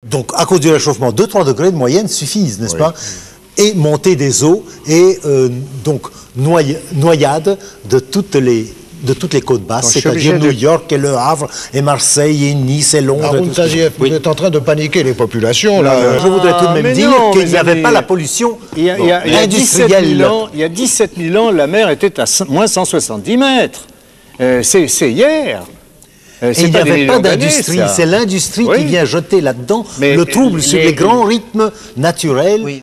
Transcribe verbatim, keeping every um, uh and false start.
Donc, à cause du réchauffement, deux à trois degrés de moyenne suffisent, n'est-ce oui. pas? Et montée des eaux et euh, donc noy noyade de toutes les, de toutes les côtes basses, c'est-à-dire New de... York et Le Havre et Marseille et Nice et Londres. Haroun Tazieff, vous oui. êtes en train de paniquer les populations. Là. Euh, je voudrais tout de même ah, dire qu'il n'y avait pas la pollution il y a, bon, il y a, il y a industrielle. dix-sept mille ans, il y a dix-sept mille ans, la mer était à moins cent soixante-dix mètres. Euh, c'est hier. Euh, et il n'y avait pas d'industrie, c'est l'industrie oui. qui vient jeter là-dedans le trouble les, sur les, les grands rythmes naturels. Oui.